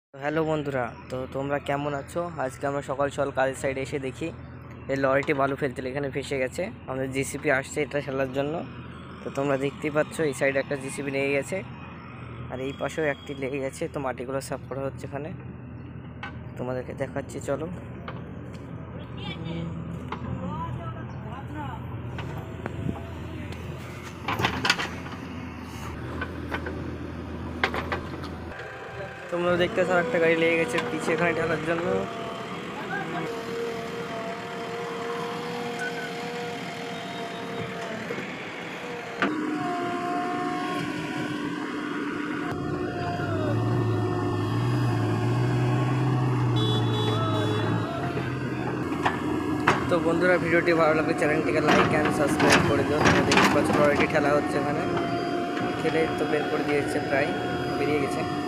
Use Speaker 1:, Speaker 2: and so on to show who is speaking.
Speaker 1: Hello বন্ধুরা, তো তোমরা কেমন আছো? আজকে আমরা সকাল সকাল কাজের সাইডে এসে দেখি এই লরিটি বালু ফেলছিল, এখানে ফেসে গেছে। আমাদের জিসিপি আসছে এটা ফেলার জন্য। তো তোমরা দেখতেই পাচ্ছ এই সাইডে একটা জিসিপি লেগে গেছে, আর এই পাশেও একটি লেগে গেছে। তো মাটিগুলো সাফ করা হচ্ছে এখানে, তোমাদেরকে দেখাচ্ছি, চলো। তোমরা দেখতে পাচ্ছ একটা গাড়ি লেগে গেছে পিছিয়ে এখানে ঢালার জন্য। তো বন্ধুরা, ভিডিওটি ভালো লাগলে চ্যানেলটিকে লাইক অ্যান্ড সাবস্ক্রাইব করে দিও। তোমরা দেখতে পাচ্ছ লরিটি ঠেলা হচ্ছে, এখানে ঠেলে তো বের করে দিয়েছে, প্রায় বেরিয়ে গেছে।